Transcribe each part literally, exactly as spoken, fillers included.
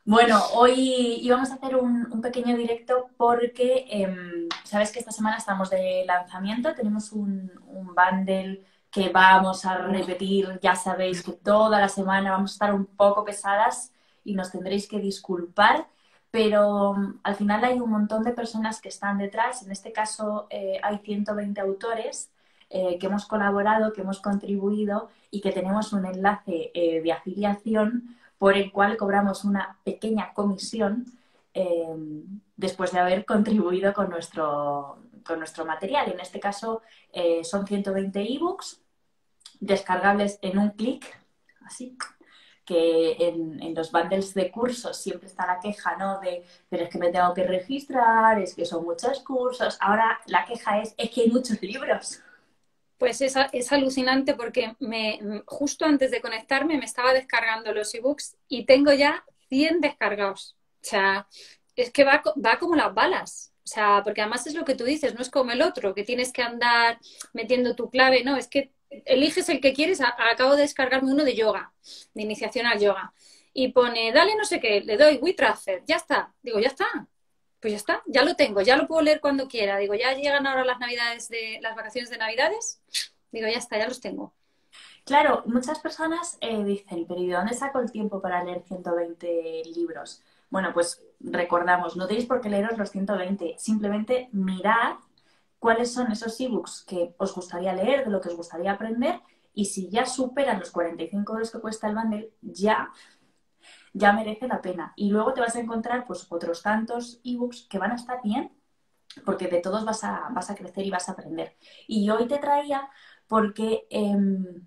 Bueno, hoy íbamos a hacer un, un pequeño directo porque em, sabes que esta semana estamos de lanzamiento, tenemos un, un bundle que vamos a repetir, ya sabéis que toda la semana vamos a estar un poco pesadas y nos tendréis que disculpar, pero mm, al final hay un montón de personas que están detrás, en este caso eh, hay ciento veinte autores eh, que hemos colaborado, que hemos contribuido y que tenemos un enlace eh, de afiliación por el cual cobramos una pequeña comisión eh, después de haber contribuido con nuestro, con nuestro material. En este caso eh, son ciento veinte ebooks descargables en un clic, así, que en, en, los bundles de cursos siempre está la queja, ¿no? De, pero es que me tengo que registrar, es que son muchos cursos. Ahora la queja es, es que hay muchos libros. Pues es, es alucinante porque me, justo antes de conectarme me estaba descargando los ebooks y tengo ya cien descargados. O sea, es que va, va como las balas. O sea, porque además es lo que tú dices, no es como el otro, que tienes que andar metiendo tu clave, no, es que eliges el que quieres. Acabo de descargarme uno de yoga, de iniciación al yoga. Y pone, dale no sé qué, le doy WeTransfer, ya está. Digo, ya está. Pues ya está, ya lo tengo, ya lo puedo leer cuando quiera. Digo, ya llegan ahora las navidades de las vacaciones de Navidades. Digo, ya está, ya los tengo. Claro, muchas personas eh, dicen, pero ¿y de dónde saco el tiempo para leer ciento veinte libros? Bueno, pues recordamos, no tenéis por qué leeros los ciento veinte, simplemente mirad cuáles son esos ebooks que os gustaría leer, de lo que os gustaría aprender, y si ya superan los cuarenta y cinco euros que cuesta el bundle, ya, ya merece la pena. Y luego te vas a encontrar pues otros tantos ebooks que van a estar bien, porque de todos vas a, vas a crecer y vas a aprender. Y hoy te traía porque... Eh,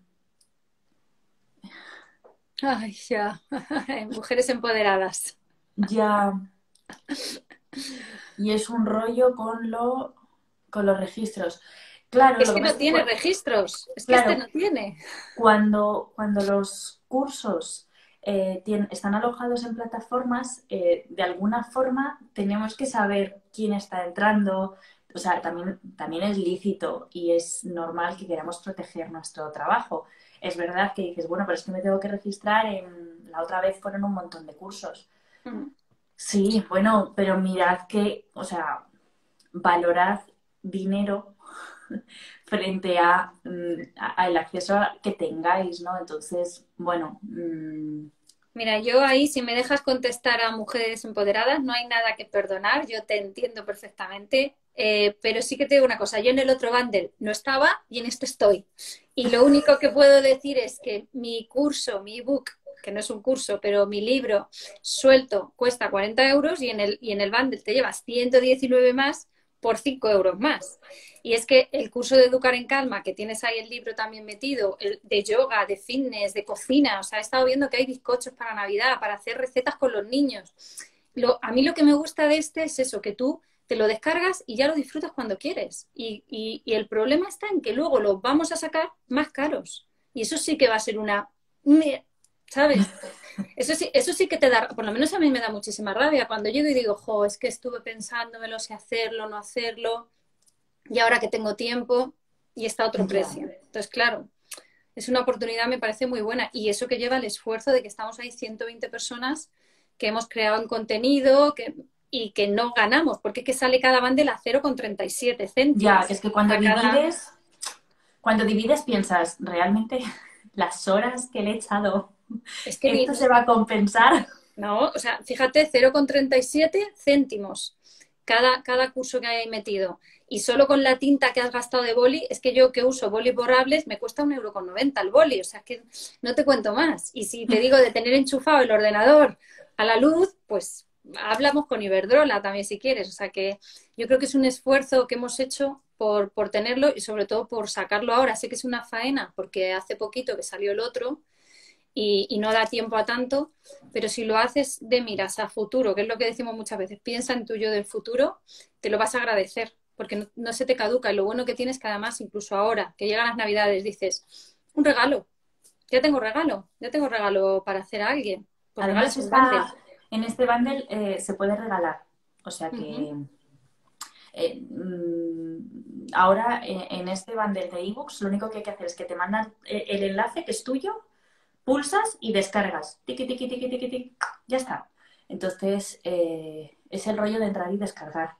Ay, ya. Mujeres empoderadas. Ya, y es un rollo con, lo, con los registros. Claro, Es lo que que pasa no es que, tiene registros. Es que este claro, no tiene. cuando, cuando los cursos eh, tienen, están alojados en plataformas, eh, de alguna forma tenemos que saber quién está entrando. O sea, también, también es lícito y es normal que queramos proteger nuestro trabajo. Es verdad que dices, bueno, pero es que me tengo que registrar en... La otra vez fueron un montón de cursos. Mm. Sí, bueno, pero mirad que, o sea, valorad dinero frente a, mm, a- al acceso a- que tengáis, ¿no? Entonces, bueno, mm, Mira, yo ahí, si me dejas contestar a mujeres empoderadas, no hay nada que perdonar, yo te entiendo perfectamente, eh, pero sí que te digo una cosa, yo en el otro bundle no estaba y en este estoy. Y lo único que puedo decir es que mi curso, mi ebook, que no es un curso, pero mi libro suelto cuesta cuarenta euros y en el, y en el bundle te llevas ciento diecinueve más por cinco euros más. Y es que el curso de Educar en Calma, que tienes ahí el libro también metido, el de yoga, de fitness, de cocina, o sea, he estado viendo que hay bizcochos para Navidad, para hacer recetas con los niños. Lo, a mí lo que me gusta de este es eso, que tú te lo descargas y ya lo disfrutas cuando quieres. Y, y, y el problema está en que luego los vamos a sacar más caros. Y eso sí que va a ser una... ¿Sabes? Eso sí, eso sí que te da, por lo menos a mí me da muchísima rabia cuando llego y digo, jo, es que estuve pensándomelo, si hacerlo, no hacerlo, y ahora que tengo tiempo y está a otro ya. precio. Entonces, claro, es una oportunidad, me parece muy buena. Y eso que lleva el esfuerzo de que estamos ahí ciento veinte personas que hemos creado el contenido que, y que no ganamos, porque es que sale cada bundle a cero coma treinta y siete Ya, céntimos. es que O cuando sea, cada... divides, cuando divides piensas, ¿realmente las horas que le he echado, Es que ni, esto se va a compensar? no, o sea, fíjate, cero coma treinta y siete céntimos cada, cada curso que hay metido. Y solo con la tinta que has gastado de boli, es que yo que uso bolis borrables me cuesta un euro con noventa el boli, o sea, es que no te cuento más. Y si te digo de tener enchufado el ordenador a la luz, pues hablamos con Iberdrola también si quieres. O sea que yo creo que es un esfuerzo que hemos hecho por, por tenerlo y sobre todo por sacarlo ahora. Sé que es una faena porque hace poquito que salió el otro y, y no da tiempo a tanto, pero si lo haces de miras a futuro, que es lo que decimos muchas veces, piensa en tu yo del futuro, te lo vas a agradecer, porque no, no se te caduca. Y lo bueno que tienes es que además, incluso ahora, que llegan las Navidades, dices, un regalo, ya tengo regalo, ya tengo regalo para hacer a alguien, pues Además, regales un bundle. está, en este bundle eh, se puede regalar. O sea Uh -huh. que eh, mm, ahora eh, en este bundle de ebooks lo único que hay que hacer es que te mandan eh, el enlace que es tuyo, pulsas y descargas. Tiki, tiki, tiki, tiki, tiki. Ya está. Entonces, eh, es el rollo de entrar y descargar.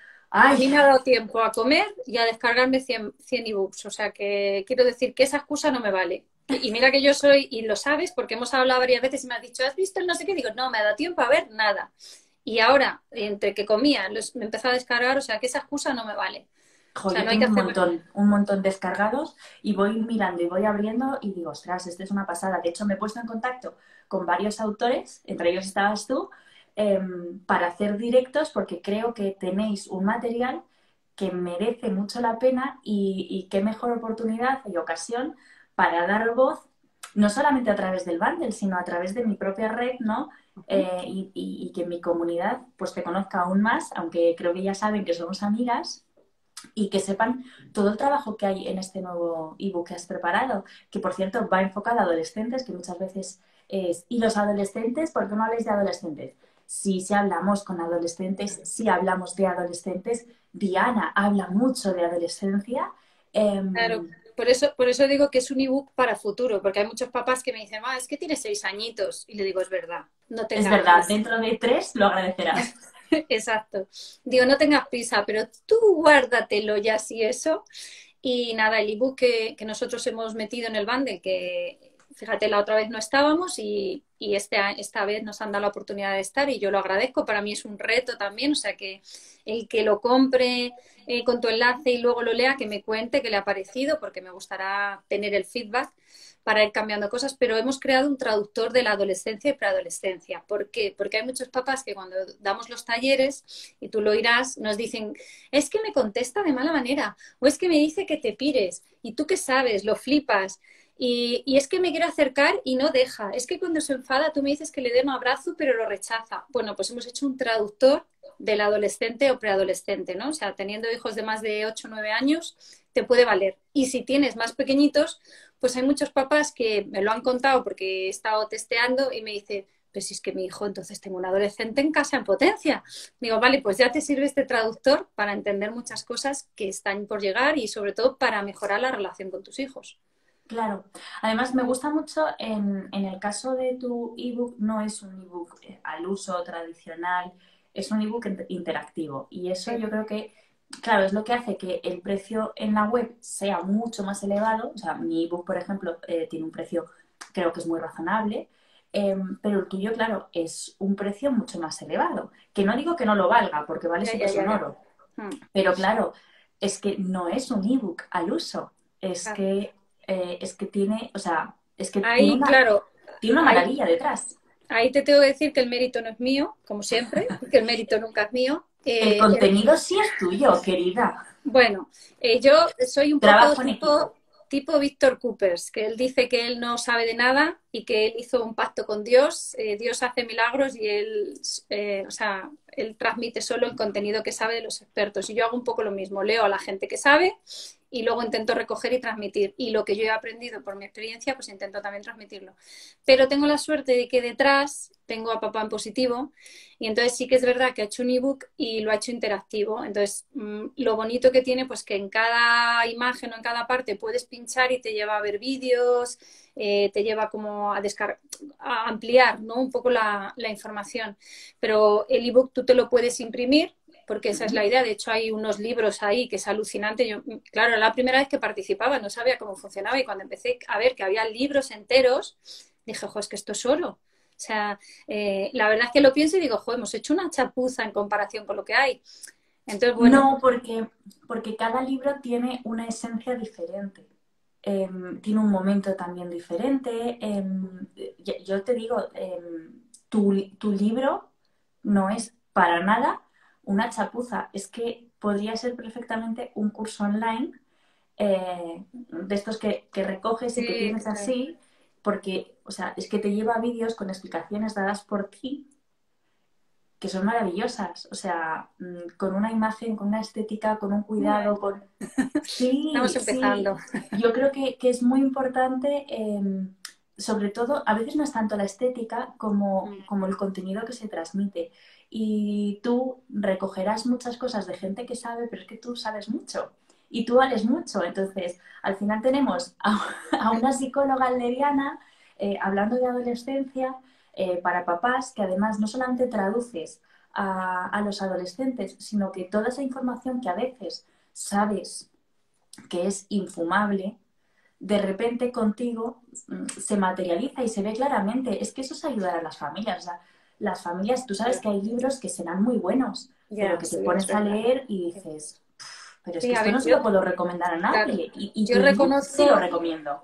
A ¡Ay! mí me ha dado tiempo a comer y a descargarme cien, cien ebooks. O sea que quiero decir que esa excusa no me vale. Que- y mira que yo soy, y lo sabes, porque hemos hablado varias veces y me has dicho, ¿has visto el no sé qué? Digo, no, me ha dado tiempo a ver nada. Y ahora, entre que comía, los, me empezó a descargar, o sea que esa excusa no me vale. O Jo, sea, yo no hay que tengo un hacer... montón, un montón descargados y voy mirando y voy abriendo y digo, ostras, esto es una pasada. De hecho, me he puesto en contacto con varios autores, entre ellos estabas tú, em, para hacer directos porque creo que tenéis un material que merece mucho la pena y, y qué mejor oportunidad y ocasión para dar voz, no solamente a través del bundle, sino a través de mi propia red, ¿no? Eh, y, y- y que mi comunidad pues te conozca aún más, aunque creo que ya saben que somos amigas y que sepan todo el trabajo que hay en este nuevo ebook que has preparado, que por cierto va enfocado a adolescentes, que muchas veces es, ¿y los adolescentes? ¿Por qué no habláis de adolescentes? Si, si hablamos con adolescentes, si hablamos de adolescentes, Diana habla mucho de adolescencia. Eh, Claro, por eso, por eso digo que es un ebook para futuro, porque hay muchos papás que me dicen, ah, es que tiene seis añitos. Y le digo, es verdad, no es tengas verdad, prisa. dentro de tres lo agradecerás. Exacto. Digo, no tengas prisa, pero tú guárdatelo ya si eso. Y nada, el ebook que, que nosotros hemos metido en el bundle, que fíjate, la otra vez no estábamos y, y este, a- esta vez nos han dado la oportunidad de estar y yo lo agradezco. Para mí es un reto también, o sea que el que lo compre eh, con tu enlace y luego lo lea, que me cuente qué le ha parecido, porque me gustará tener el feedback para ir cambiando cosas, pero hemos creado un traductor de la adolescencia y preadolescencia. ¿Por qué? Porque hay muchos papás que cuando damos los talleres, y tú lo irás, nos dicen, es que me contesta de mala manera, o es que me dice que te pires, y tú qué sabes, lo flipas. Y, y, es que me quiero acercar y no deja. Es que cuando se enfada tú me dices que le dé un abrazo pero lo rechaza. Bueno, pues hemos hecho un traductor del adolescente o preadolescente, ¿no? O sea, teniendo hijos de más de ocho o nueve años, te puede valer. Y si tienes más pequeñitos, pues hay muchos papás que me lo han contado porque he estado testeando y me dicen, pues si es que mi hijo, entonces tengo un adolescente en casa en potencia. Digo, vale, pues ya te sirve este traductor para entender muchas cosas que están por llegar y sobre todo para mejorar la relación con tus hijos. Claro. Además, me gusta mucho en, en el caso de tu ebook, no es un ebook eh, al uso tradicional, es un ebook inter- interactivo. Y eso Sí, yo creo que, claro, es lo que hace que el precio en la web sea mucho más elevado. O sea, mi ebook, por ejemplo, eh, tiene un precio, creo que es muy razonable, eh, pero el tuyo, claro, es un precio mucho más elevado. Que no digo que no lo valga, porque vale ya, su ya, peso ya, en ya. oro. Hmm, Pero claro, es que no es un ebook al uso, es claro. que, eh, es que tiene, o sea, es que tiene Ahí, una, claro, tiene una ahí, maravilla detrás. ahí te tengo que decir que el mérito no es mío, como siempre, que el mérito nunca es mío. El Eh, el- contenido sí es tuyo, querida. Bueno, eh, yo soy un poco Trabajo en tipo, equipo. tipo Víctor Coopers, que él dice que él no sabe de nada y que él hizo un pacto con Dios. Eh, Dios hace milagros y él, eh, o sea, él transmite solo el contenido que sabe de los expertos. Y yo hago un poco lo mismo, leo a la gente que sabe y luego intento recoger y transmitir. Y lo que yo he aprendido por mi experiencia, pues intento también transmitirlo. Pero tengo la suerte de que detrás tengo a Papá en Positivo y entonces sí que es verdad que ha hecho un ebook y lo ha hecho interactivo. Entonces, mmm, lo bonito que tiene, pues que en cada imagen o en cada parte puedes pinchar y te lleva a ver vídeos, eh, te lleva como a, descargar, a ampliar, ¿no? Un poco la, la información. Pero el ebook tú te lo puedes imprimir porque esa es la idea. De hecho, hay unos libros ahí que es alucinante. Yo, claro, era la primera vez que participaba, no sabía cómo funcionaba y cuando empecé a ver que había libros enteros, dije, ojo, es que esto es oro. O sea, eh, la verdad es que lo pienso y digo, jo, hemos hecho una chapuza en comparación con lo que hay. Entonces, bueno, No, porque, porque cada libro tiene una esencia diferente. Eh, tiene un momento también diferente. Eh, yo, yo te digo, eh, tu, tu libro no es para nada una chapuza. Es que podría ser perfectamente un curso online eh, de estos que, que recoges y que sí, tienes total. así, porque, o sea, es que te lleva a vídeos con explicaciones dadas por ti que son maravillosas, o sea, mm, con una imagen, con una estética, con un cuidado, Bueno, con... estamos Sí, sí, empezando. yo creo que, que es muy importante, eh, sobre todo, a veces no es tanto la estética como, como el contenido que se transmite. Y tú recogerás muchas cosas de gente que sabe, pero es que tú sabes mucho y tú vales mucho. Entonces, al final tenemos a, a una psicóloga alderiana eh, hablando de adolescencia, eh, para papás que además no solamente traduces a, a los adolescentes, sino que toda esa información que a veces sabes que es infumable, de repente contigo mm, se materializa y se ve claramente. Es que eso es ayudar a las familias. O sea, las familias, tú sabes que hay libros que serán muy buenos, pero Ya, que te sí, es pones a verdad. leer y dices, pero es Sí, que a esto ver, no se yo, lo puedo recomendar a claro, nadie. Y, y tu yo ebook sí lo reconozco. recomiendo.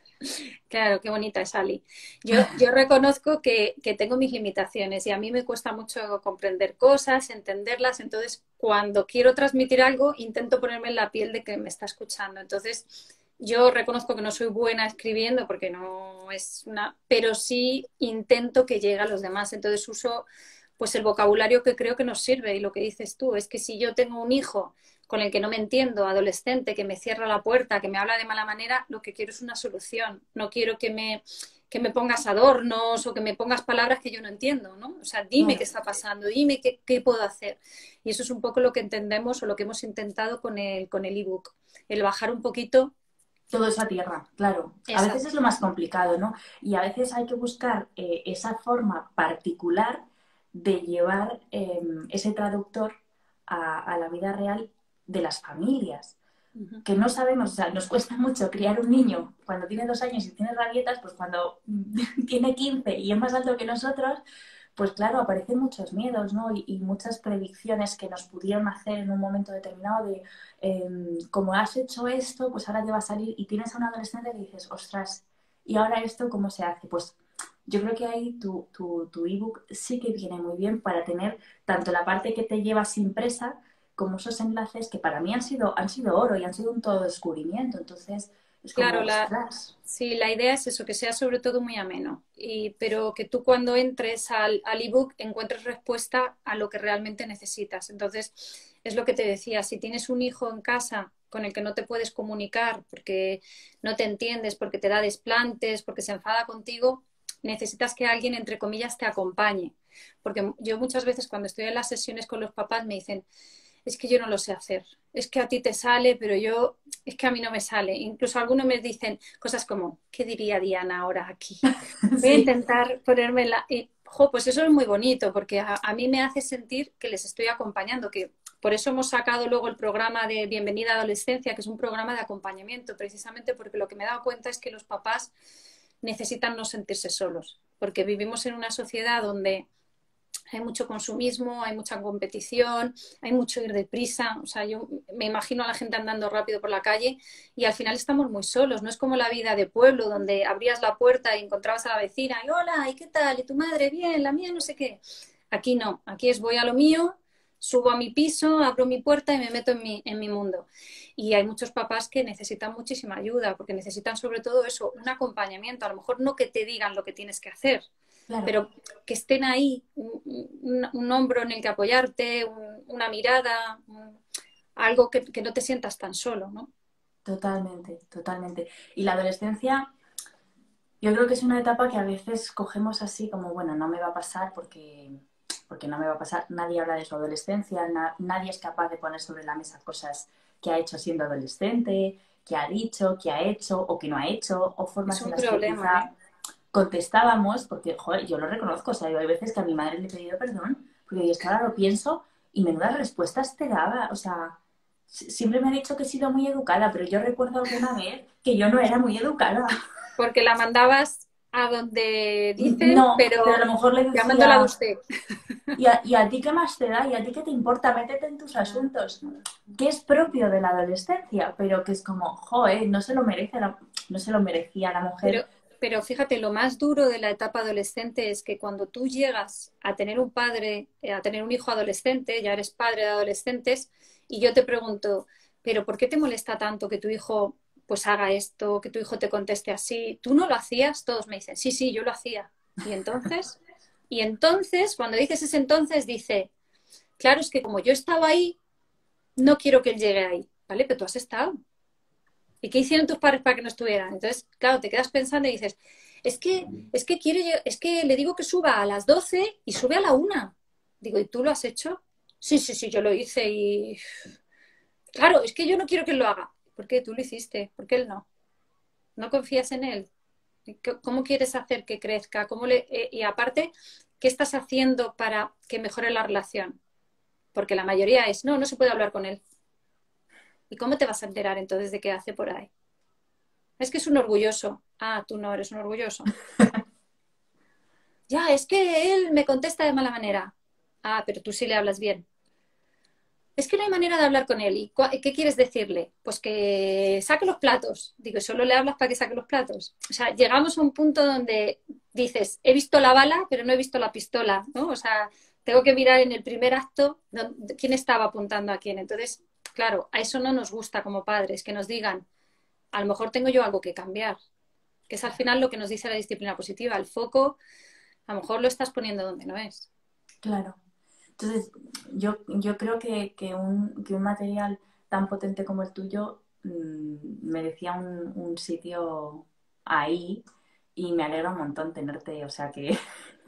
Claro, qué bonita es Ali. Yo, yo reconozco que, que tengo mis limitaciones y a mí me cuesta mucho comprender cosas, entenderlas. Entonces, cuando quiero transmitir algo, intento ponerme en la piel de que me está escuchando. Entonces, yo reconozco que no soy buena escribiendo porque no es una, pero sí intento que llegue a los demás. Entonces, uso pues el vocabulario que creo que nos sirve y lo que dices tú es que si yo tengo un hijo con el que no me entiendo, adolescente, que me cierra la puerta, que me habla de mala manera, lo que quiero es una solución. No quiero que me, que me pongas adornos o que me pongas palabras que yo no entiendo, ¿no? O sea, dime qué Claro, está pasando, dime qué, qué puedo hacer. Y eso es un poco lo que entendemos o lo que hemos intentado con el, con el ebook, el bajar un poquito. todo eso a tierra, claro. A veces Exacto. es lo más complicado, ¿no? Y a veces hay que buscar eh, esa forma particular de llevar eh, ese traductor a, a la vida real de las familias. Uh-huh. Que no sabemos, o sea, nos cuesta mucho criar un niño cuando tiene dos años y tiene rabietas, pues cuando tiene quince y es más alto que nosotros, pues claro, aparecen muchos miedos, ¿no? Y, y muchas predicciones que nos pudieron hacer en un momento determinado de, eh, como has hecho esto, pues ahora te va a salir y tienes a un adolescente que dices, ostras, ¿y ahora esto cómo se hace? Pues yo creo que ahí tu, tu, tu ebook sí que viene muy bien para tener tanto la parte que te llevas impresa, como esos enlaces que para mí han sido, han sido oro y han sido un todo descubrimiento. Entonces, es como, Claro, la, ostras, sí, la idea es eso, que sea sobre todo muy ameno, y, pero que tú cuando entres al, al ebook encuentres respuesta a lo que realmente necesitas. Entonces, es lo que te decía, si tienes un hijo en casa con el que no te puedes comunicar porque no te entiendes, porque te da desplantes, porque se enfada contigo, necesitas que alguien, entre comillas, te acompañe. Porque yo muchas veces cuando estoy en las sesiones con los papás me dicen, es que yo no lo sé hacer, es que a ti te sale, pero yo, es que a mí no me sale. Incluso algunos me dicen cosas como, ¿qué diría Diana ahora aquí? Voy a sí, intentar ponerme la... Y, jo, pues eso es muy bonito, porque a, a, mí me hace sentir que les estoy acompañando, que por eso hemos sacado luego el programa de Bienvenida a Adolescencia, que es un programa de acompañamiento, precisamente porque lo que me he dado cuenta es que los papás necesitan no sentirse solos, porque vivimos en una sociedad donde hay mucho consumismo, hay mucha competición, hay mucho ir deprisa. O sea, yo me imagino a la gente andando rápido por la calle y al final estamos muy solos. No es como la vida de pueblo, donde abrías la puerta y encontrabas a la vecina y hola, ¿y qué tal? ¿Y tu madre? Bien, la mía no sé qué. Aquí no, aquí es voy a lo mío, subo a mi piso, abro mi puerta y me meto en mi, en mi mundo. Y hay muchos papás que necesitan muchísima ayuda, porque necesitan sobre todo eso, un acompañamiento. A lo mejor no que te digan lo que tienes que hacer, claro. pero que estén ahí, un, un, un hombro en el que apoyarte, un, una mirada, un, algo que, que, no te sientas tan solo, ¿no? Totalmente, totalmente. Y la adolescencia, yo creo que es una etapa que a veces cogemos así como, bueno, no me va a pasar porque, porque no me va a pasar. Nadie habla de su adolescencia, na, nadie es capaz de poner sobre la mesa cosas que ha hecho siendo adolescente, que ha dicho, que ha hecho o que no ha hecho, o Es formas en un las que problema, quizá ¿eh? contestábamos, porque, joder, yo lo reconozco, o sea, hay veces que a mi madre le he pedido perdón, porque es que ahora lo pienso y menudas respuestas te daba, o sea, siempre me ha dicho que he sido muy educada, pero yo recuerdo alguna vez que yo no era muy educada. Porque la mandabas a donde dicen, No, pero a pero lo mejor le llamándola de decía, usted. ¿y a, ¿y a ti qué más te da? ¿Y a ti qué te importa? Métete en tus asuntos, que es propio de la adolescencia, pero que es como, joder, no se lo merece la, no se lo merecía la Pero, mujer. pero fíjate, lo más duro de la etapa adolescente es que cuando tú llegas a tener un padre, eh, a tener un hijo adolescente, ya eres padre de adolescentes, y yo te pregunto, ¿pero por qué te molesta tanto que tu hijo pues haga esto, que tu hijo te conteste así? ¿Tú no lo hacías? Todos me dicen, sí, sí, yo lo hacía. Y entonces, y entonces, cuando dices ese entonces, dice, claro, es que como yo estaba ahí, no quiero que él llegue ahí, ¿vale? Pero tú has estado. ¿Y qué hicieron tus padres para que no estuvieran? Entonces, claro, te quedas pensando y dices, es que, es que quiere, es que le digo que suba a las doce y sube a la una. Digo, ¿y tú lo has hecho? Sí, sí, sí, yo lo hice y... Claro, es que yo no quiero que él lo haga. ¿Por qué tú lo hiciste? ¿Por qué él no? ¿No confías en él? ¿Cómo quieres hacer que crezca? ¿Cómo le, eh, y aparte, ¿qué estás haciendo para que mejore la relación? Porque la mayoría es, no, no se puede hablar con él. ¿Y cómo te vas a enterar entonces de qué hace por ahí? Es que es un orgulloso. Ah, tú no eres un orgulloso. Ya, es que él me contesta de mala manera. Ah, pero tú sí le hablas bien. Es que no hay manera de hablar con él. ¿Y qué quieres decirle? Pues que saque los platos. Digo, ¿solo le hablas para que saque los platos? O sea, llegamos a un punto donde dices, he visto la bala, pero no he visto la pistola, ¿no? O sea, tengo que mirar en el primer acto quién estaba apuntando a quién. Entonces, claro, a eso no nos gusta como padres, que nos digan, a lo mejor tengo yo algo que cambiar, que es al final lo que nos dice la disciplina positiva. El foco, a lo mejor lo estás poniendo donde no es. Claro. Entonces, yo, yo creo que, que, un, que un material tan potente como el tuyo mmm, merecía un, un sitio ahí y me alegra un montón tenerte, o sea que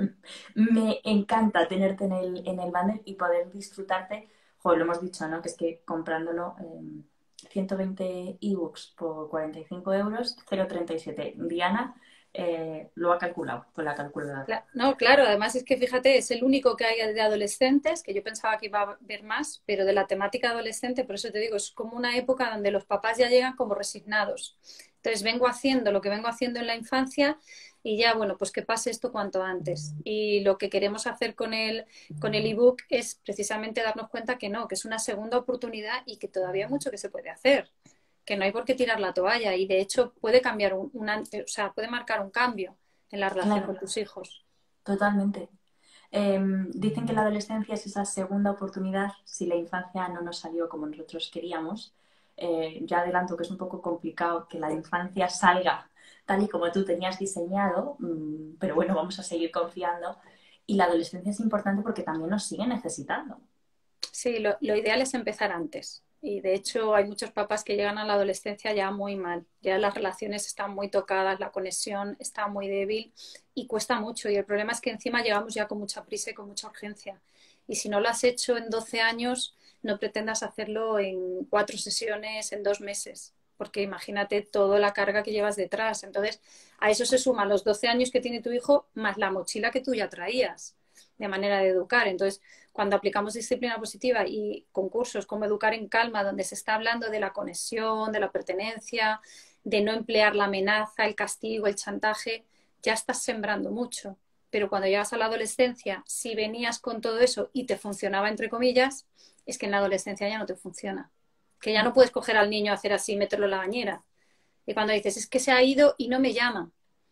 me encanta tenerte en el, en el banner y poder disfrutarte. Joder, lo hemos dicho, ¿no? Que es que comprándolo eh, ciento veinte ebooks por cuarenta y cinco euros, cero coma treinta y siete. Diana eh, lo ha calculado con la calculadora. No, claro, además es que fíjate, es el único que hay de adolescentes, que yo pensaba que iba a haber más, pero de la temática adolescente, por eso te digo, es como una época donde los papás ya llegan como resignados. Entonces vengo haciendo lo que vengo haciendo en la infancia y ya, bueno, pues que pase esto cuanto antes. Y lo que queremos hacer con el, con el ebook es precisamente darnos cuenta que no, que es una segunda oportunidad y que todavía hay mucho que se puede hacer, que no hay por qué tirar la toalla y de hecho puede cambiar un, un o sea, puede marcar un cambio en la relación Claro, con tus hijos. totalmente. Eh, dicen que la adolescencia es esa segunda oportunidad si la infancia no nos salió como nosotros queríamos. Eh, ya adelanto que es un poco complicado que la infancia salga tal y como tú tenías diseñado, mmm, pero bueno, vamos a seguir confiando. Y la adolescencia es importante porque también nos sigue necesitando. Sí, lo, lo ideal es empezar antes. Y de hecho hay muchos papás que llegan a la adolescencia ya muy mal. Ya las relaciones están muy tocadas, la conexión está muy débil y cuesta mucho. Y el problema es que encima llegamos ya con mucha prisa y con mucha urgencia. Y si no lo has hecho en doce años, no pretendas hacerlo en cuatro sesiones, en dos meses. Porque imagínate toda la carga que llevas detrás. Entonces, a eso se suman los doce años que tiene tu hijo más la mochila que tú ya traías de manera de educar. Entonces, cuando aplicamos disciplina positiva y concursos como Educar en Calma, donde se está hablando de la conexión, de la pertenencia, de no emplear la amenaza, el castigo, el chantaje, ya estás sembrando mucho. Pero cuando llegas a la adolescencia, si venías con todo eso y te funcionaba, entre comillas, es que en la adolescencia ya no te funciona. Que ya no puedes coger al niño, hacer así, meterlo en la bañera. Y cuando dices, es que se ha ido y no me llama.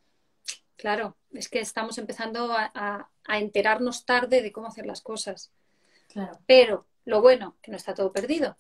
Claro, es que estamos empezando a, a, a enterarnos tarde de cómo hacer las cosas. Claro. Pero lo bueno, que no está todo perdido.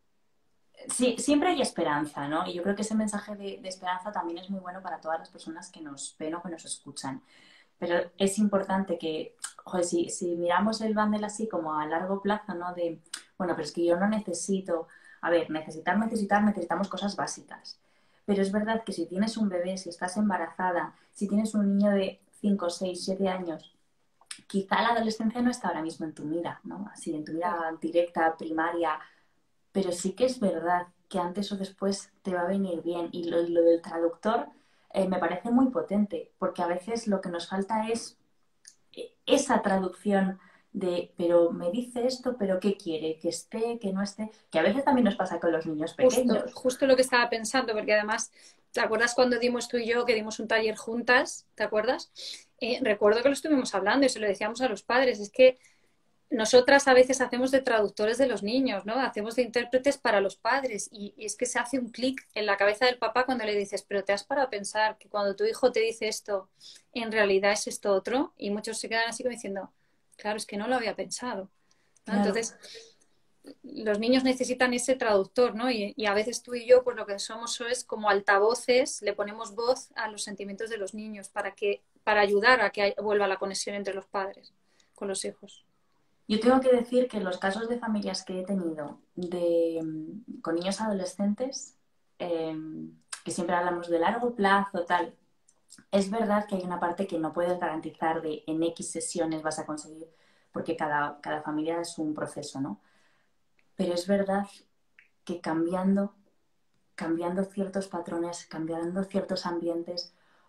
Sí, siempre hay esperanza, ¿no? Y yo creo que ese mensaje de, de esperanza también es muy bueno para todas las personas que nos ven o que nos escuchan. Pero es importante que, joder, si, si miramos el bundle así como a largo plazo, ¿no? De, bueno, pero es que yo no necesito, a ver, necesitar, necesitar, necesitamos cosas básicas. Pero es verdad que si tienes un bebé, si estás embarazada, si tienes un niño de cinco, seis, siete años, quizá la adolescencia no está ahora mismo en tu mira, ¿no? Así, en tu mira directa, primaria, pero sí que es verdad que antes o después te va a venir bien. Y lo, lo del traductor eh, me parece muy potente, porque a veces lo que nos falta es esa traducción de, pero me dice esto, pero ¿qué quiere? Que esté, que no esté, que a veces también nos pasa con los niños Justo, pequeños. justo lo que estaba pensando, porque además, ¿te acuerdas cuando dimos tú y yo que dimos un taller juntas? ¿Te acuerdas? Eh, recuerdo que lo estuvimos hablando y se lo decíamos a los padres, es que nosotras a veces hacemos de traductores de los niños, ¿no? Hacemos de intérpretes para los padres y, y es que se hace un clic en la cabeza del papá cuando le dices, pero te has parado a pensar que cuando tu hijo te dice esto, en realidad es esto otro y muchos se quedan así como diciendo, claro, es que no lo había pensado, ¿no? Claro, Entonces, los niños necesitan ese traductor, ¿no? Y, y, a veces tú y yo, pues lo que somos es como altavoces, le ponemos voz a los sentimientos de los niños para que, para ayudar a que vuelva la conexión entre los padres con los hijos. yo tengo que decir que los casos de familias que he tenido de, con niños adolescentes, eh, que siempre hablamos de largo plazo, tal, es verdad que hay una parte que no puedes garantizar de en X sesiones vas a conseguir, porque cada, cada familia es un proceso, ¿no? Pero es verdad que cambiando, cambiando ciertos patrones, cambiando ciertos ambientes,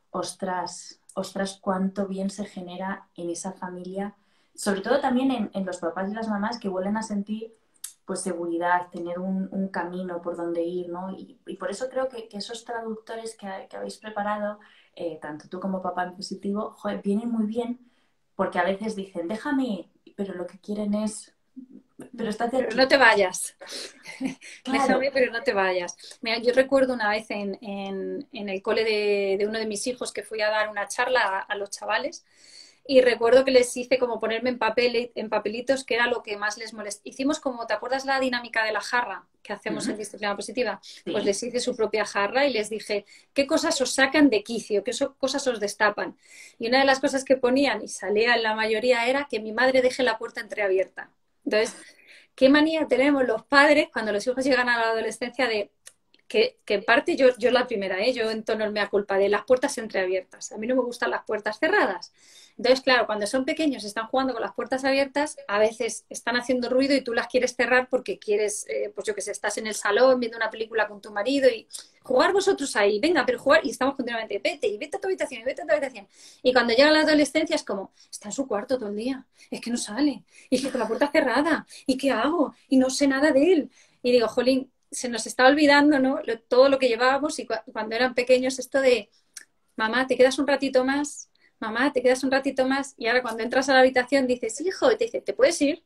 ostras, ostras, cuánto bien se genera en esa familia, sobre todo también en, en los papás y las mamás que vuelven a sentir pues seguridad, tener un, un camino por donde ir, ¿no? Y, y por eso creo que, que esos traductores que, que habéis preparado, eh, tanto tú como Papá en Positivo, joder, vienen muy bien, porque a veces dicen, déjame, pero lo que quieren es, pero estate Pero aquí. no te vayas. Claro. Déjame, pero no te vayas. Mira, yo recuerdo una vez en, en, en el cole de, de, uno de mis hijos que fui a dar una charla a, a los chavales y recuerdo que les hice como ponerme en, papel, en papelitos qué era lo que más les molesta. Hicimos como, ¿te acuerdas la dinámica de la jarra que hacemos Mm-hmm. en Disciplina Positiva? Sí. Pues les hice su propia jarra y les dije, ¿qué cosas os sacan de quicio? ¿Qué cosas os destapan? Y una de las cosas que ponían, y salía en la mayoría, era que mi madre deje la puerta entreabierta. Entonces, ¿qué manía tenemos los padres cuando los hijos llegan a la adolescencia de que, que en parte yo, yo la primera, ¿eh? Yo entono el mea culpa de las puertas entreabiertas. A mí no me gustan las puertas cerradas. Entonces, claro, cuando son pequeños, están jugando con las puertas abiertas, a veces están haciendo ruido y tú las quieres cerrar porque quieres, eh, pues yo que sé, estás en el salón viendo una película con tu marido y jugar vosotros ahí, venga, pero jugar, y estamos continuamente, vete, y vete a tu habitación, y vete a tu habitación. Y cuando llega la adolescencia es como, está en su cuarto todo el día, es que no sale, y es que con la puerta cerrada, ¿y qué hago? Y no sé nada de él. Y digo, jolín, se nos está olvidando, ¿no? Lo, todo lo que llevábamos y cu cuando eran pequeños esto de, mamá, ¿te quedas un ratito más? Mamá, ¿te quedas un ratito más? Y ahora cuando entras a la habitación dices, hijo, y te dice, ¿te puedes ir?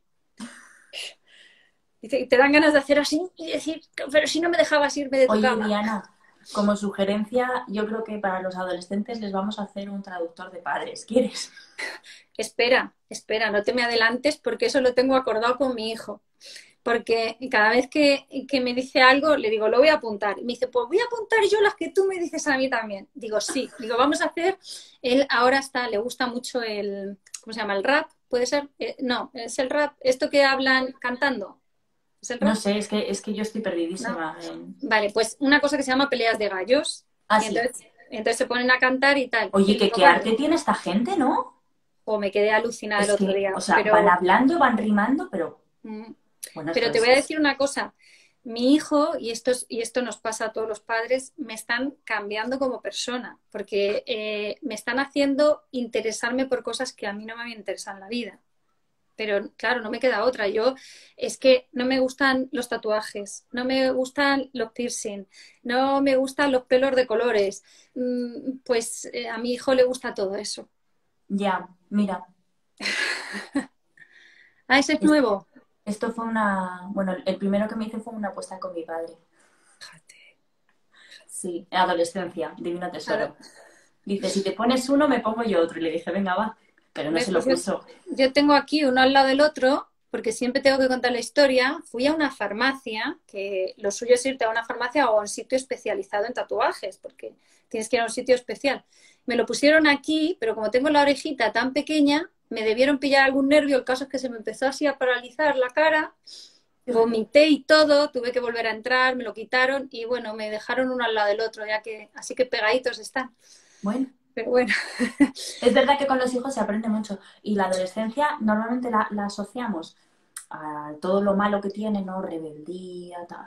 Y te, te dan ganas de hacer así y decir, pero si no me dejabas irme de tu Oye, cama. Diana, como sugerencia, yo creo que para los adolescentes les vamos a hacer un traductor de padres. ¿Quieres? Espera, espera, no te me adelantes porque eso lo tengo acordado con mi hijo. Porque cada vez que, que me dice algo, le digo, lo voy a apuntar. Y me dice, pues voy a apuntar yo las que tú me dices a mí también. Digo, sí. Digo, vamos a hacer. Él ahora está, le gusta mucho el, ¿cómo se llama? El rap, ¿puede ser? Eh, no, es el rap. Esto que hablan cantando. ¿Es el No rap? sé, es que, es que yo estoy No. perdidísima. En... Vale, pues una cosa que se llama peleas de gallos. Ah, Y sí. entonces, entonces se ponen a cantar y tal. Oye, Y que digo, qué vale. arte tiene esta gente, ¿no? O me quedé alucinada el Es otro que, día. o sea, van Pero hablando, van rimando, pero mm, bueno, esto pero te es... voy a es... decir una cosa. Mi hijo, y esto, es- y esto nos pasa a todos los padres, me están cambiando como persona, porque eh, me están haciendo interesarme por cosas que a mí no me habían interesado en la vida. Pero claro, no me queda otra. Yo es que no me gustan los tatuajes, no me gustan los piercing, no me gustan los pelos de colores. Mm, Pues eh, a mi hijo le gusta todo eso. Ya, mira, Ah, ese es es- nuevo. esto fue una... Bueno, el primero que me hice fue una apuesta con mi padre. Fíjate. Sí, adolescencia, divino A ver, tesoro. Dice, si te pones uno, me pongo yo otro. Y le dije, venga, va. Pero no ¿ves? se lo Pues yo, puso. yo tengo aquí uno al lado del otro, porque siempre tengo que contar la historia. Fui a una farmacia, que lo suyo es irte a una farmacia o a un sitio especializado en tatuajes, porque tienes que ir a un sitio especial. Me lo pusieron aquí, pero como tengo la orejita tan pequeña, me debieron pillar algún nervio. El caso es que se me empezó así a paralizar la cara, Fíjate. vomité y todo, tuve que volver a entrar, me lo quitaron y bueno, me dejaron uno al lado del otro, ya que así que pegaditos están. Bueno, Pero bueno. es verdad que con los hijos se aprende mucho. Y la adolescencia normalmente la, la asociamos a todo lo malo que tiene, ¿no? Rebeldía, tal.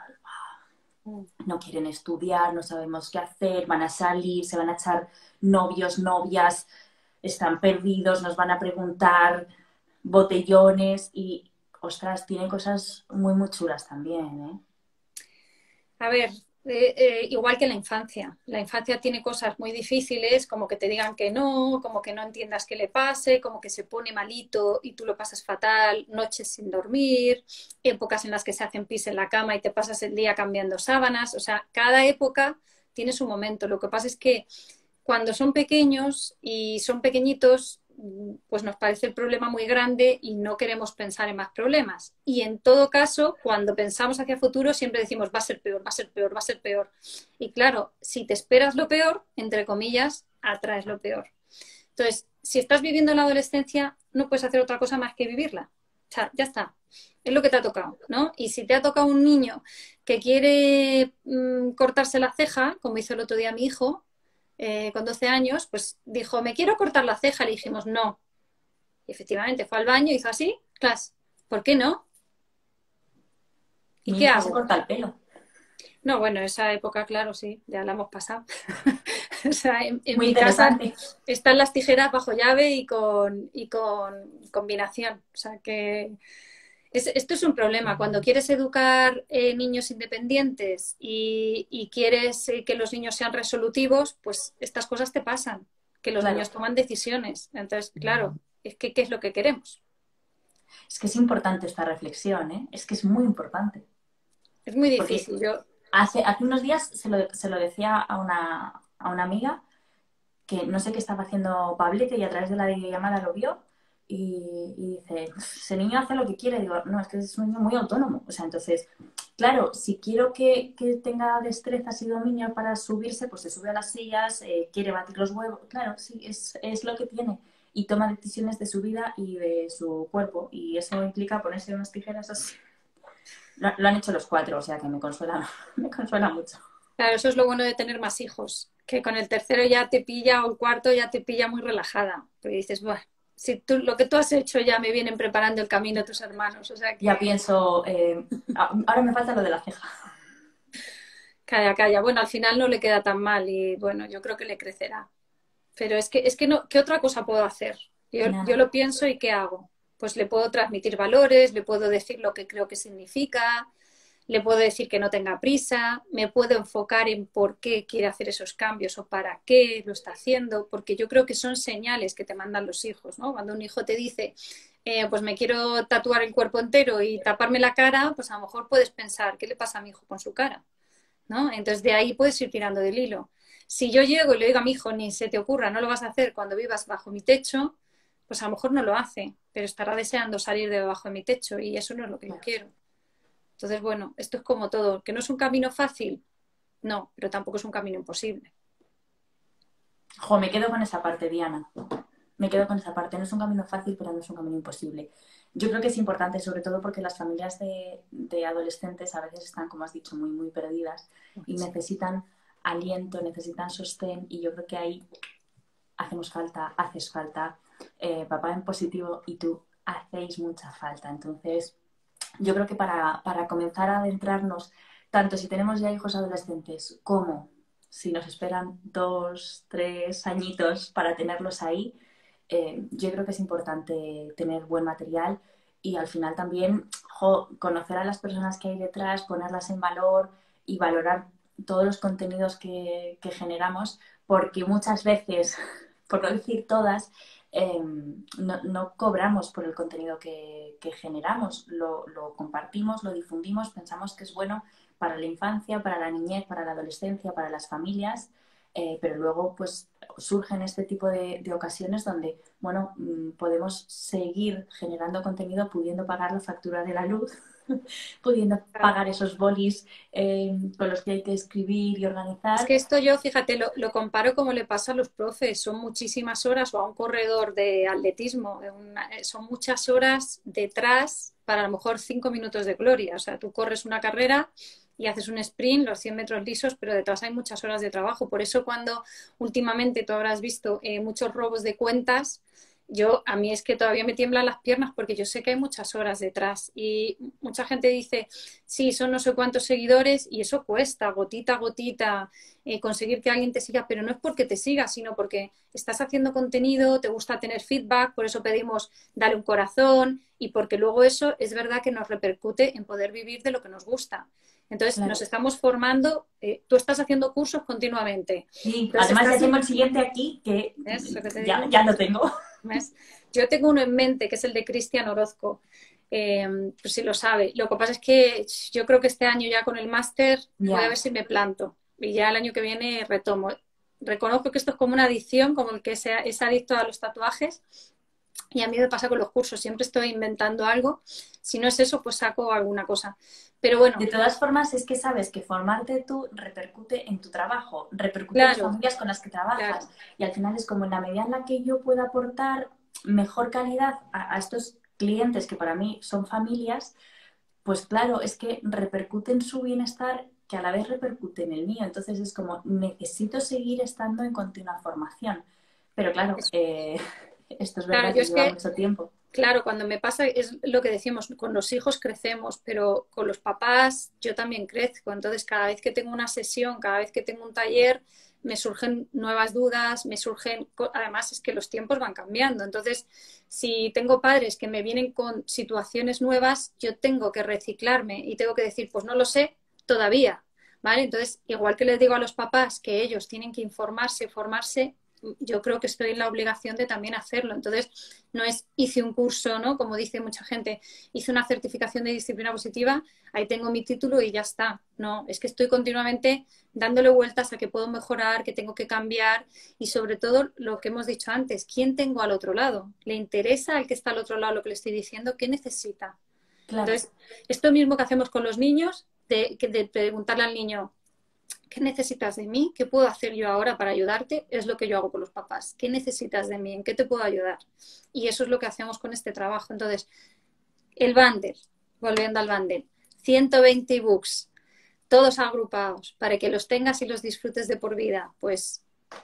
No quieren estudiar, no sabemos qué hacer, van a salir, se van a echar novios, novias, están perdidos, nos van a preguntar botellones y, ostras, tienen cosas muy, muy chulas también, ¿eh? A ver, eh, eh, igual que la infancia. La infancia tiene cosas muy difíciles, como que te digan que no, como que no entiendas qué le pase, como que se pone malito y tú lo pasas fatal, noches sin dormir, épocas en las que se hacen pis en la cama y te pasas el día cambiando sábanas. O sea, cada época tiene su momento. Lo que pasa es que cuando son pequeños y son pequeñitos, pues nos parece el problema muy grande y no queremos pensar en más problemas. Y en todo caso, cuando pensamos hacia futuro, siempre decimos va a ser peor, va a ser peor, va a ser peor. Y claro, si te esperas lo peor, entre comillas, atraes lo peor. Entonces, si estás viviendo la adolescencia, no puedes hacer otra cosa más que vivirla. O sea, ya está. Es lo que te ha tocado, ¿no? Y si te ha tocado un niño que quiere mmm, cortarse la ceja, como hizo el otro día mi hijo, eh, con doce años, pues dijo, me quiero cortar la ceja. Le dijimos, no. Y efectivamente fue al baño, hizo así, claro, ¿por qué no? ¿Y Mi qué hijo se hago? corta el pelo. No, bueno, esa época, claro, sí, ya la hemos pasado. O sea, en, en Muy mi casa interesante. están las tijeras bajo llave y con, y con combinación. O sea que es- esto es un problema. Cuando quieres educar eh, niños independientes y, y quieres eh, que los niños sean resolutivos, pues estas cosas te pasan, que los Claro, niños toman decisiones. Entonces, claro, es que ¿qué es lo que queremos? es que es importante esta reflexión, ¿eh? Es que es muy importante. Es muy Porque difícil. Yo, hace, hace unos días se lo, se lo decía a una, a una amiga que no sé qué estaba haciendo Pablete y a través de la videollamada lo vio y, y dice, ese niño hace lo que quiere. Digo, no, es que es un niño muy autónomo. O sea, entonces, claro, si quiero que, que tenga destrezas y dominio para subirse, pues se sube a las sillas, eh, quiere batir los huevos. Claro, sí, es, es lo que tiene. Y toma decisiones de su vida y de su cuerpo. Y eso implica ponerse unas tijeras así. Lo, lo han hecho los cuatro, o sea que me consuela, me consuela mucho. claro, eso es lo bueno de tener más hijos, que con el tercero ya te pilla o el cuarto ya te pilla muy relajada. Porque dices, bueno, si tú, lo que tú has hecho ya me vienen preparando el camino tus hermanos. O sea Ya que pienso, eh, ahora me falta lo de la ceja. calla, calla. Bueno, al final no le queda tan mal y bueno, yo creo que le crecerá. Pero es que, es que no, ¿qué otra cosa puedo hacer? Yo, yo Nada. lo pienso y ¿qué hago? Pues le puedo transmitir valores, le puedo decir lo que creo que significa, le puedo decir que no tenga prisa, me puedo enfocar en por qué quiere hacer esos cambios o para qué lo está haciendo, porque yo creo que son señales que te mandan los hijos, ¿no? Cuando un hijo te dice, eh, pues me quiero tatuar el cuerpo entero y taparme la cara, pues a lo mejor puedes pensar, ¿qué le pasa a mi hijo con su cara? ¿No? Entonces de ahí puedes ir tirando del hilo. Si yo llego y le digo a mi hijo, ni se te ocurra, no lo vas a hacer cuando vivas bajo mi techo, pues a lo mejor no lo hace, pero estará deseando salir de debajo de mi techo y eso no es lo que yo quiero. Entonces, bueno, esto es como todo, que no es un camino fácil, no, pero tampoco es un camino imposible. Jo, me quedo con esa parte, Diana. Me quedo con esa parte. No es un camino fácil, pero no es un camino imposible. Yo creo que es importante, sobre todo porque las familias de, de adolescentes a veces están, como has dicho, muy, muy perdidas y necesitan aliento, necesitan sostén y yo creo que ahí hacemos falta, haces falta. Eh, papá en positivo y tú hacéis mucha falta. Entonces, yo creo que para, para comenzar a adentrarnos, tanto si tenemos ya hijos adolescentes como si nos esperan dos, tres añitos para tenerlos ahí, eh, yo creo que es importante tener buen material y al final también jo, conocer a las personas que hay detrás, ponerlas en valor y valorar todos los contenidos que, que generamos, porque muchas veces, por no decir todas, eh, no, no, cobramos por el contenido que, que generamos, lo, lo, compartimos, lo difundimos, pensamos que es bueno para la infancia, para la niñez, para la adolescencia, para las familias, eh, pero luego pues surgen este tipo de, de ocasiones donde, bueno, mmm, podemos seguir generando contenido pudiendo pagar la factura de la luz, pudiendo Claro. pagar esos bolis eh, con los que hay que escribir y Es organizar. que esto yo, fíjate, lo, lo, comparo como le pasa a los profes, son muchísimas horas o a un corredor de atletismo, una, son muchas horas detrás para a lo mejor cinco minutos de gloria. O sea, tú corres una carrera y haces un sprint, los cien metros lisos, pero detrás hay muchas horas de trabajo. Por eso cuando últimamente tú habrás visto eh, muchos robos de cuentas, yo a mí es que todavía me tiemblan las piernas porque yo sé que hay muchas horas detrás y mucha gente dice, sí, son no sé cuántos seguidores y eso cuesta, gotita a gotita, eh, conseguir que alguien te siga, pero no es porque te siga, sino porque estás haciendo contenido, te gusta tener feedback, por eso pedimos darle un corazón y porque luego eso es verdad que nos repercute en poder vivir de lo que nos gusta. Entonces, Claro. nos estamos formando, eh, tú estás haciendo cursos continuamente. Sí, Entonces, además ya estás... tengo el siguiente aquí que ¿Ves lo que te ya, digo? ya lo tengo. ¿Ves? Yo tengo uno en mente, que es el de Cristian Orozco, eh, pues si lo sabe. Lo que pasa es que yo creo que este año ya con el máster voy a Ya. ver si me planto y ya el año que viene retomo. Reconozco que esto es como una adicción, como el que sea, es adicto a los tatuajes y a mí me pasa con los cursos, siempre estoy inventando algo. Si no es eso, pues saco alguna cosa. Pero De bueno, todas formas, es que sabes que formarte tú repercute en tu trabajo, repercute en las claro, familias con las que trabajas. claro. Y al final es como en la medida en la que yo pueda aportar mejor calidad a, a estos clientes que para mí son familias, pues claro, es que repercute en su bienestar que a la vez repercute en el mío. Entonces es como, necesito seguir estando en continua formación. Pero claro, Es, eh, esto es claro, verdad yo que es lleva que mucho tiempo. claro, cuando me pasa es lo que decimos, con los hijos crecemos, pero con los papás yo también crezco. Entonces, cada vez que tengo una sesión, cada vez que tengo un taller, me surgen nuevas dudas, me surgen, además es que los tiempos van cambiando, entonces si tengo padres que me vienen con situaciones nuevas, yo tengo que reciclarme y tengo que decir, pues no lo sé todavía, ¿vale? Entonces, igual que les digo a los papás que ellos tienen que informarse, formarse, yo creo que estoy en la obligación de también hacerlo. Entonces, no es hice un curso, ¿no? Como dice mucha gente, hice una certificación de disciplina positiva, ahí tengo mi título y ya está. No, es que estoy continuamente dándole vueltas a que puedo mejorar, que tengo que cambiar y sobre todo lo que hemos dicho antes, ¿quién tengo al otro lado? ¿Le interesa al que está al otro lado lo que le estoy diciendo? ¿Qué necesita? Claro, Entonces, esto mismo que hacemos con los niños, de, de preguntarle al niño, ¿qué necesitas de mí? ¿Qué puedo hacer yo ahora para ayudarte? Es lo que yo hago con los papás. ¿Qué necesitas de mí? ¿En qué te puedo ayudar? Y eso es lo que hacemos con este trabajo. Entonces, el bundle, volviendo al bundle, ciento veinte ebooks, todos agrupados, para que los tengas y los disfrutes de por vida, pues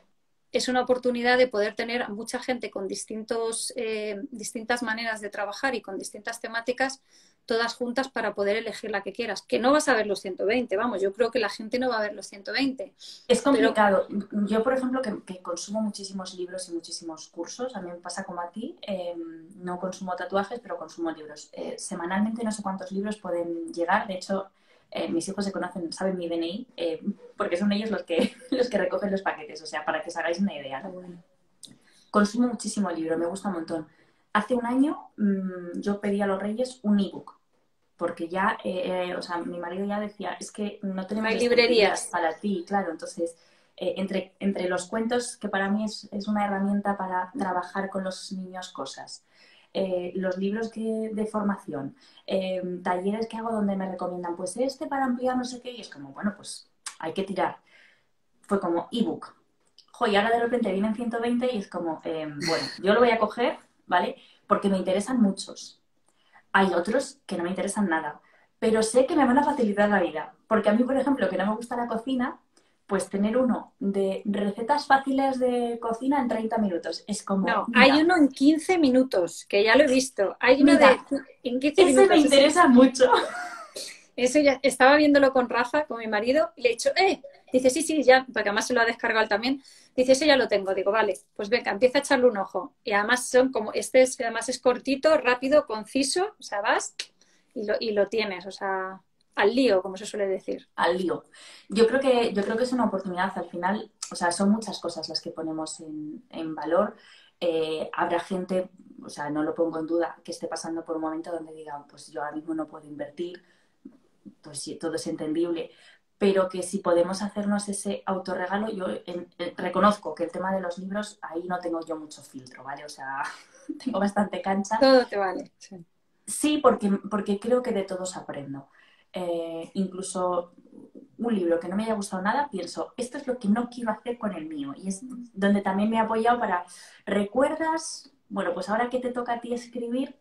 es una oportunidad de poder tener a mucha gente con distintos, eh, distintas maneras de trabajar y con distintas temáticas, todas juntas para poder elegir la que quieras. Que no vas a ver los ciento veinte, vamos, yo creo que la gente no va a ver los ciento veinte. es Pero complicado. Yo, por ejemplo, que, que consumo muchísimos libros y muchísimos cursos, a mí me pasa como a ti, eh, no consumo tatuajes, pero consumo libros. Eh, semanalmente no sé cuántos libros pueden llegar, de hecho, eh, mis hijos se conocen, saben mi D N I, eh, porque son ellos los que, los que recogen los paquetes, o sea, para que os hagáis una idea, ¿no? bueno, Consumo muchísimo libro, me gusta un montón. Hace un año mmm, yo pedí a los Reyes un ebook, porque ya, eh, eh, o sea, mi marido ya decía, es que no no tenemos hay estanterías librerías. para ti, claro, entonces, eh, entre, entre los cuentos, que para mí es, es una herramienta para trabajar con los niños cosas, eh, los libros que, de formación, eh, talleres que hago donde me recomiendan, pues este para ampliar no sé qué, y es como, bueno, pues hay que tirar. Fue como ebook. Jo, y ahora de repente vienen ciento veinte y es como, eh, bueno, yo lo voy a coger, ¿vale? Porque me interesan muchos. Hay otros que no me interesan nada, pero sé que me van a facilitar la vida. Porque a mí, por ejemplo, que no me gusta la cocina, pues tener uno de recetas fáciles de cocina en treinta minutos. Es como, No, hay mira, uno en quince minutos, que ya lo he visto. Hay uno de mira, en quince ese me minutos. Ese, interesa mucho. Eso ya estaba viéndolo con Rafa, con mi marido, y le he dicho, ¡eh! Dice, sí, sí, ya, porque además se lo ha descargado él también. Dice, ese ya lo tengo. Digo, vale, pues venga, empieza a echarle un ojo. Y además son como, este es, además es cortito, rápido, conciso, o sea, vas y lo, y lo tienes, o sea, al lío, como se suele decir. Al lío. Yo creo que, yo creo que es una oportunidad al final, o sea, son muchas cosas las que ponemos en, en valor. Eh, habrá gente, o sea, no lo pongo en duda, que esté pasando por un momento donde digan, pues yo ahora mismo no puedo invertir, pues sí, todo es entendible, pero que si podemos hacernos ese autorregalo, yo en, en, reconozco que el tema de los libros, ahí no tengo yo mucho filtro, ¿vale? O sea, tengo bastante cancha. Todo te vale. Sí. Sí, porque, porque creo que de todos aprendo. Eh, incluso un libro que no me haya gustado nada, pienso, esto es lo que no quiero hacer con el mío. Y es donde también me he apoyado para, ¿recuerdas? Bueno, pues ahora que te toca a ti escribir,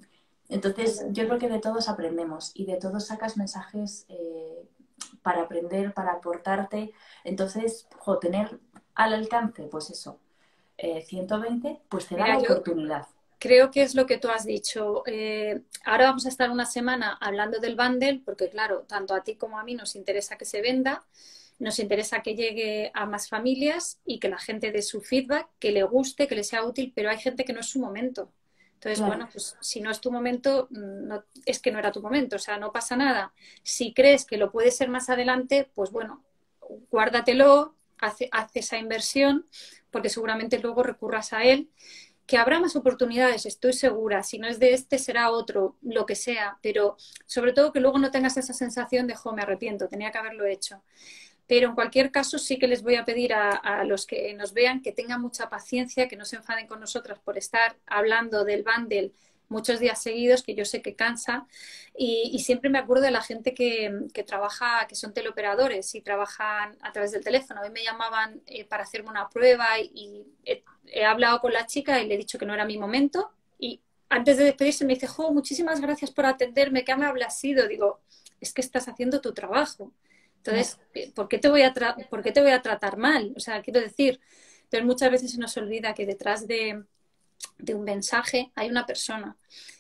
entonces yo creo que de todos aprendemos y de todos sacas mensajes eh, para aprender, para aportarte. Entonces, jo, tener al alcance, pues eso, eh, ciento veinte, pues te da Mira, la yo oportunidad. creo que es lo que tú has dicho. Eh, ahora vamos a estar una semana hablando del bundle, porque claro, tanto a ti como a mí nos interesa que se venda, nos interesa que llegue a más familias y que la gente dé su feedback, que le guste, que le sea útil, pero hay gente que no es su momento. Entonces, Claro. bueno, pues si no es tu momento, no, es que no era tu momento, o sea, no pasa nada. Si crees que lo puede ser más adelante, pues bueno, guárdatelo, hace, haz esa inversión, porque seguramente luego recurras a él, que habrá más oportunidades, estoy segura. Si no es de este, será otro, lo que sea. Pero sobre todo que luego no tengas esa sensación de, jo, me arrepiento, tenía que haberlo hecho. Pero en cualquier caso sí que les voy a pedir a, a los que nos vean que tengan mucha paciencia, que no se enfaden con nosotras por estar hablando del bundle muchos días seguidos, que yo sé que cansa. Y, y siempre me acuerdo de la gente que, que, trabaja, que son teleoperadores y trabajan a través del teléfono. A mí me llamaban eh, para hacerme una prueba y, y he, he hablado con la chica y le he dicho que no era mi momento. Y antes de despedirse me dice, jo, muchísimas gracias por atenderme, ¿qué amable has sido? Digo, es que estás haciendo tu trabajo. Entonces, ¿por qué te voy a, tra ¿por qué te voy a tratar mal? O sea, quiero decir, entonces muchas veces se nos olvida que detrás de, de un mensaje hay una persona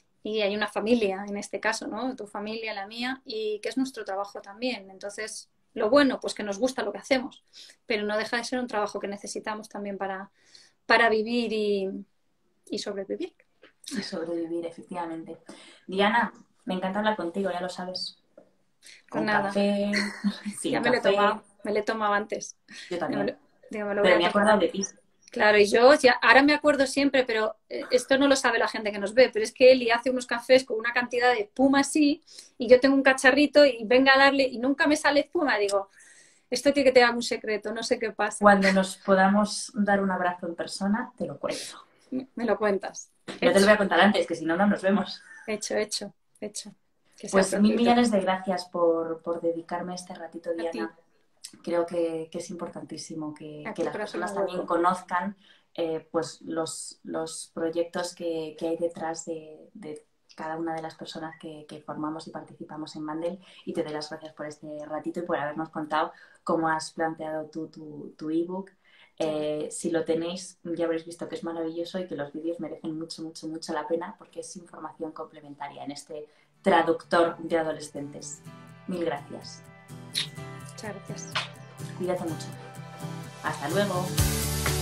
y hay una familia, en este caso, ¿no? Tu familia, la mía, y que es nuestro trabajo también. Entonces, Lo bueno, pues que nos gusta lo que hacemos, pero no deja de ser un trabajo que necesitamos también para, para vivir y, y sobrevivir. Y sobrevivir, efectivamente. Diana, me encanta hablar contigo, ya lo sabes. Con Pues nada, café, sin ya me lo he café. tomado, me lo he tomado antes. Yo Ya me también. lo, ya me lo voy Pero a me he tomar. acordado de ti. Claro, y yo ya, ahora me acuerdo siempre, pero eh, esto no lo sabe la gente que nos ve, pero es que Eli hace unos cafés con una cantidad de espuma así, y yo tengo un cacharrito y venga a darle, y nunca me sale espuma. Digo, esto tiene que tener un secreto, no sé qué pasa. Cuando nos podamos dar un abrazo en persona, te lo cuento. Me lo cuentas. No te lo voy a contar antes, que si no, no nos vemos. Hecho, hecho, hecho. Que sea Pues mil prontito. millones de gracias por, por dedicarme este ratito, A ti. Diana. Creo que, que es importantísimo que, A que ti, las corazón personas de también huevo. conozcan eh, pues los, los proyectos que, que hay detrás de, de cada una de las personas que, que formamos y participamos en Mandel, y te doy las gracias por este ratito y por habernos contado cómo has planteado tú tu, tu ebook. Eh, si lo tenéis, ya habréis visto que es maravilloso y que los vídeos merecen mucho, mucho, mucho la pena, porque es información complementaria en este traductor de adolescentes. Mil gracias. Muchas gracias. Cuídate mucho. Hasta luego.